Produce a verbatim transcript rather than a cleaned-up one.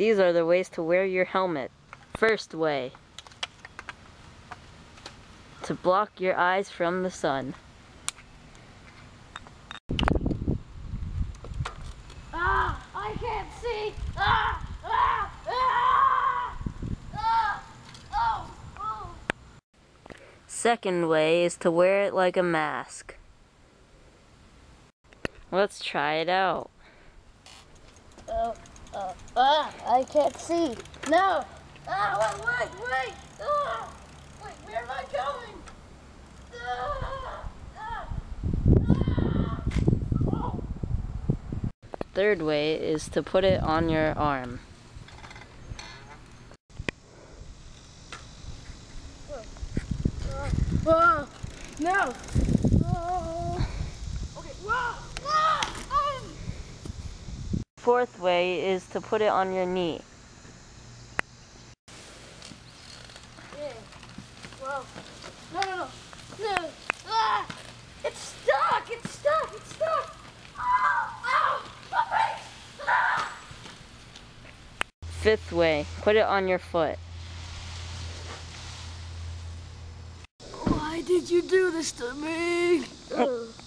These are the ways to wear your helmet. First way, to block your eyes from the sun. Ah, I can't see. Ah, ah, ah, ah, oh, oh. Second way is to wear it like a mask. Let's try it out. Oh, oh, ah, I can't see. No. Ah, wait, wait, wait. Ah, wait, where am I going? Ah, ah, ah. Oh. Third way is to put it on your arm. Whoa, no. Oh. Okay, whoa, whoa. Um. Fourth way is to put it on your knee. Yeah. Whoa. No, no, no. No. Ah! It's stuck. It's stuck. It's stuck. Ow! Ow! My face! Ah! Fifth way, put it on your foot. Why did you do this to me? Ugh.